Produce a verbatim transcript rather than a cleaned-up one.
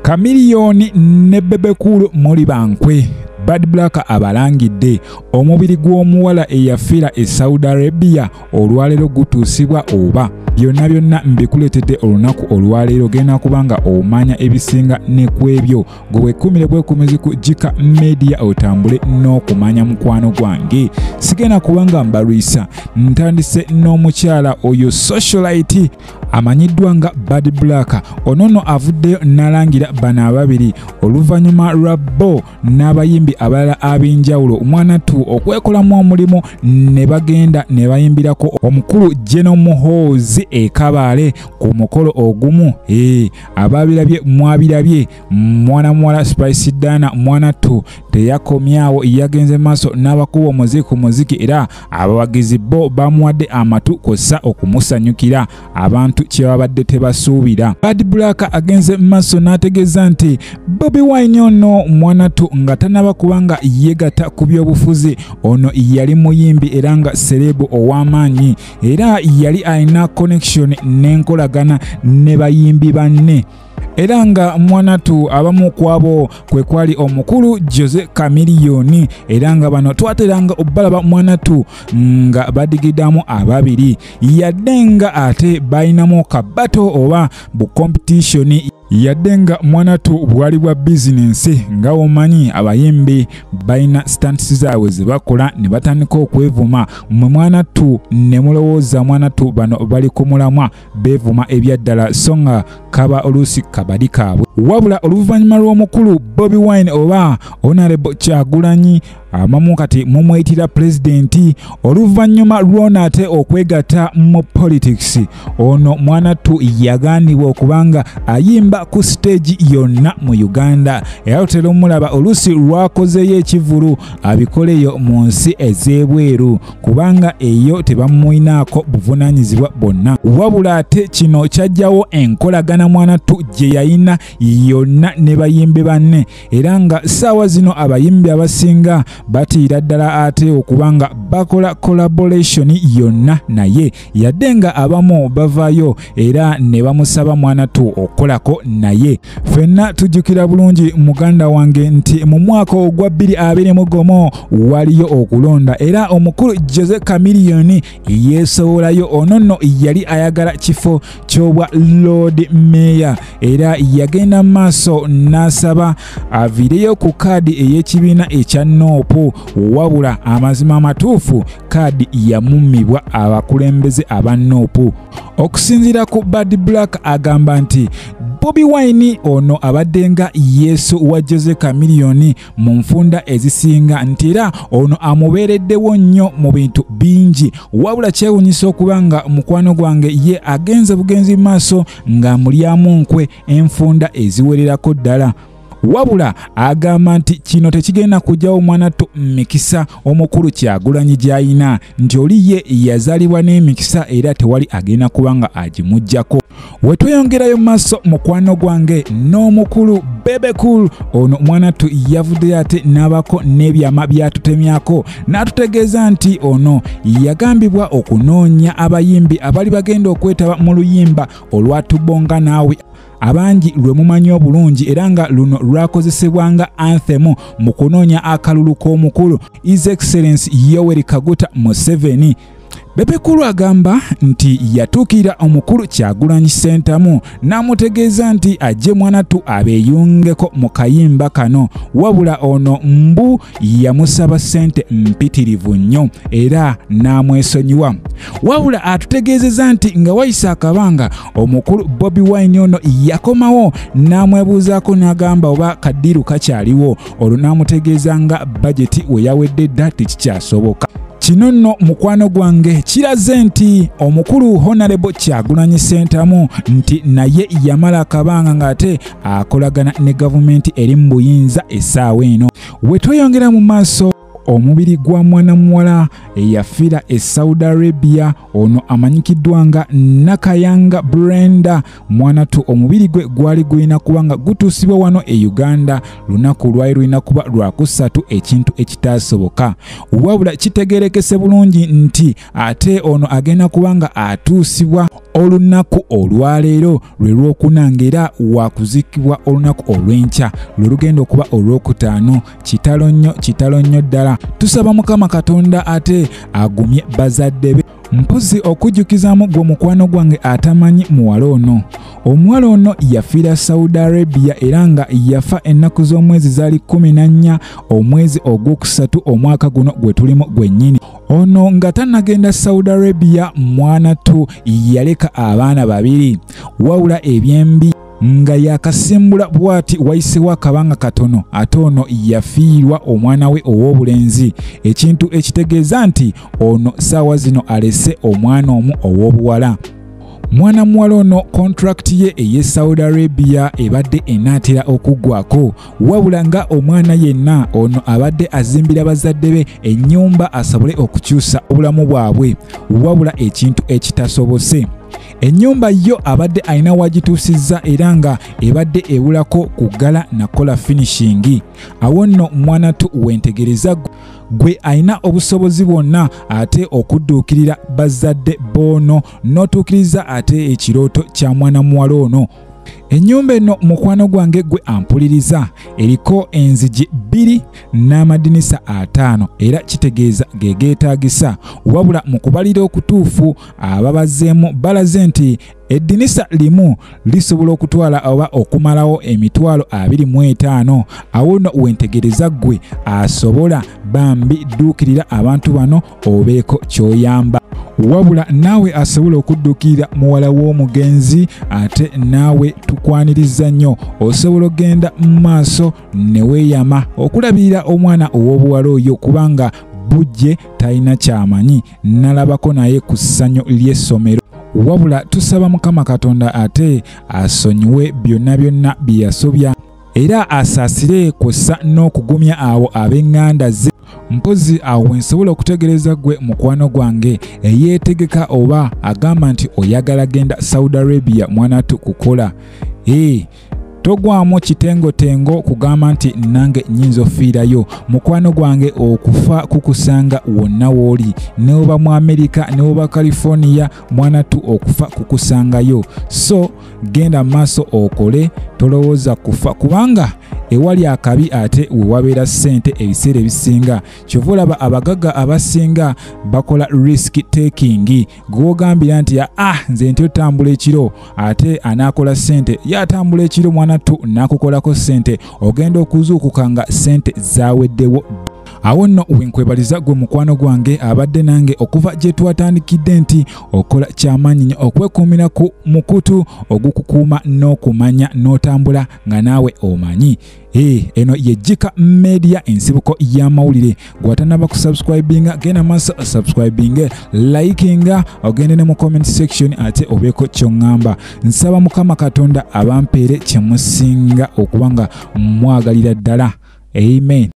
Chameleon ne Bebekulu muri bankwe. Badblack abalangidde omubiri gw'omuwala eyafiira e Saudi Arabia olwaleero gutuusibwa oba. Byonna byonna mbikuleetedde olunaku olwaleero genda kubanga omanya ebisinga ne kwebyo gwe kumire bwekumizi ku Jika Media otambule n'okumanya mukwano gwange. Sigenda kubanga mbalwisa ntandise n'omukyala oyo socialite amanyiddwa nga Badblack. Onono avuddeyo nalangira bana ababiri oluvannyuma lwa bo n'abayimbi abalala ab'enjawulo omwana tu okwekolamu omulimu ne bagenda ne bayimbirako omukulu Jeno Muhoozi e Kabaale ku mukolo ogumu. Eh, ababirabye mwabirabye mwana muwala Spice Dana mwana tu teyakomyawo yagenze maaso n'abakuba omuziki ku muziki era abawagizi bo bamuwadde amatu kossa okumusanyukira abantu kye babadde tebasuubira. Badblack agenze maaso n'ategeeza nti Bobi Wine ono mwana tu nga tanaba kubanga yeegata ku byobufuzi ono yali muyimbi era nga serebu ow'amaanyi era yali alina connection n'enkolagana ne bayimbi banne. Era nga mwana tu abamu kwabo kwe kwali omukulu Jose Chameleon era nga bano twateranga obbalaba mwana tu nga badigidamu ababiri yaddenga ate bayinamu kabato oba bu competition yaddenga mwana tu bwali bwa business nga omanyi abayimbi bayina stunts zaabwe ze bakola ne batandika okwevuma mu mwana tu ne mulowooza mwana tu bano bali ku mulamwa beevuma ebyaddala so nga kaba oluusi kabadi kaabwe. Wabula oluvannyuma lw'omukulu Bobi Wine oba Honorable Kyagulanyi amamu kati mumwetira pulezidenti oluvannyuma lw'ono ate okwegatta mu politics ono mwana tu yaganibwa okubanga ayimba ku stage yonna mu Uganda era otera omulaba oluusi lwakozeyo ekivulu abikoleyo mu nsi ez'ebweru kubanga eyo tebamuyinaako buvunaanyizibwa bonna. Wabula ate kino kyajjawo enkolagana mwana tu gye yayina yonna ne bayimbi banne era nga ssaawa zino abayimbi abasinga batiira ddala ate okubanga bakola collaboration yonna naye yaddenga abamu bavaayo era ne bamusaba mwana tu okukolako naye. Ffenna tujjukira bulungi muganda wange nti mu mwaka ogwa bbiri abiri mu gumu waliyo okulonda era omukulu Jose Chameleon yeesowolayo onono yali ayagala kifo ky'obwa Lord Mayor era yagenda maaso n'asaba aviireyo ku kaadi ey'ekibiina ekya noopu wabula amazima amatuufu kaadi yamummibwa abakulembeze aba noopu. Okusinziira ku Badblack agamba nti Bobi Wine ono abaddenga Yesu wa Jose Chameleon mu nfunda ezisinga nti era ono amubeereddewo nnyo mu bintu bingi wabula kyewunyisa okubanga mukwano gwange ye agenze bugenzi maaso ng'amulyamu nkwe enfunda eziwererako ddala. Wabula agamba nti kino tekigenda kujjawo mwana tu mikisa omukulu Kyagulanyi gy'ayina nti oli ye yazaalibwa n'emikisa era tewali agenda kubanga agimuggyako. We tweyongerayo maaso mukwano gwange n'omukulu Bebekulu ono mwana tu yavuddeyo ate n'abako n'ebyama byatutemyako n'atutegeeza nti ono yagambibwa okunoonya abayimbi abali bagenda okwetaba mu luyimba olwatubonga naawe abangi lwe mumanyi obulungi era nga luno lwakozesebwanga anthem mu kunoonya akalulu k'omukulu His Excellency Yoweri Kaguta Museveni. Bebekulu agamba nti yatuukira omukulu Kyagulanyi Ssentamu n'amutegeeza nti ajje mwana tu abeeyungeko mu kayimba kano wabula ono mbu yamusaba ssente mpitirivu nnyo era n'amwesonyiwa. Wabula atutegeezeza nti nga wayisa akabanga omukulu Bobi Wine ono yakomawo n'amwebuuzaako n'agamba oba kaddiru kakyaliwo olwo n'amutegeeza nga bajeti we yawedde dda tekikyasoboka. Kino nno mukwano gwange kiraze nti omukulu Honorable Kyagulanyi Ssentamu nti naye yamala akabanga ng'ate akolagana ne gavumenti eri mu buyinza essaawa eno. We tweyongera mu maaso omubiri gwa mwana muwala eyafiira e Saudi Arabia ono amanyikiddwa nga Nakayanga Brenda mwanatu omubiri gwe gwali gulina kuba nga gutuusibwa wano e Uganda lunaku lwali lulina kuba lwakusatu ekintu ekitaasoboka wabula kitegeerekese bulungi nti ate ono agenda kuba nga atuusibwa olunaku olwaleero lwe lwokunangera wakuzikibwa olunaku olw'enkya lwe lugenda okuba olwokutaano kitalo nnyo kitalo nnyo ddala tusaba Mukama Katonda ate agumye bazadde be mpozi okujjukizaamu gwe mukwano gwange atamanyi muwala ono omuwala ono yafiira Saudi Arabia era nga yafa ennaku z'omwezi zaali kumi na nnya omwezi ogwokusatu omwaka guno gwe tulimu gwennyini ono nga tannagenda Saudi Arabia mwanatu yaleka abaana babiri wawula ebyembi nga yakasimbula bwati wayisewo akabanga katono ate ono yafiirwa omwana we ow'obulenzi ekintu ekitegeeza nti ono ssaawa zino alese omwana omu ow'obuwala mwana muwala ono contract ye eye Saudi Arabia ebadde enaatera okuggwako wabula nga omwana yenna ono abadde azimbira bazadde be ennyumba asobole okukyusa obulamu bwabwe wabula ekintu ekitasobose ennyumba yo abadde alina wagituusizza era nga ebadde ebulako kuggala nakola finishing awo nno mwanatu wentegereza gwe alina obusobozi bwonna ate okudduukirira bazadde boono n'otuukiriza ate ekirooto kya mwana muwala ono ennyumba eno mukwano gwange gwe ampuliriza eriko enzigi bbiri n'amadinisa ataano era kitegeeza ge geetaagisa wabula mu kubalira okutuufu ababazeemu balaze nti eddinisa limu lisobola okutwala oba okumalawo emitwalo abiri mu etaano awo nno wentegereza gwe asobola bambi dduukirira abantu bano obeeko ky'oyamba wabula naawe asobola okudduukirira muwala w'omugenzi ate naawe tukwaniriza nnyo osobola okgenda mu maaso ne weeyama okulabirira omwana ow'obuwala oyo kubanga bujje talina kyamanyi nalabako naye ku ssanyu ly'essomero wabula tusaba Mukama Katonda ate asonyiwe byonna byonna bye yasobya era asaasire kw'ossa n'okugumya abo ab'eŋŋanda ze mpozi awo wensobola okutegereza gwe mukwano gwange eyeetegeka oba agamba nti oyagala genda Saudi Arabia mwanatu kukola ee togwamu kitengotengo kugamba nti nange nyinza ofiirayo mukwano gwange okufa kukusanga wonna wooli neoba mu Amerika neoba California mwanatu okufa kukusangayo so genda maaso okole tolowooza kufa kubanga ewali akabi ate we wabeera ssente ebiseera ebisinga kyova olaba abagagga abasinga bakola risk taking gwogambira nti ah nze nti otambula ekiro ate anaakola ssente yatambula ekiro mwanatu n'akukolako ssente ogenda okuzuukuka nga ssente zaaweddewo awo nno wenkwebaliza gwe mukwano gwange abadde nange okuva gye twatandikidde nti okola kyamaanyi nnyo okwekuumira ku mukutu ogukukuuma n'okumanya n'otambula nga naawe omanyi Hey, eno ye Jika Media ensibuko y'amawulire gwatanaba ku subscribinga genda maaso subscribinga likinga ogende ne mu comment section ate obeeko kyongamba nsaba Mukama Katonda abampeere kye musinga okubanga mwagalira ddala amen.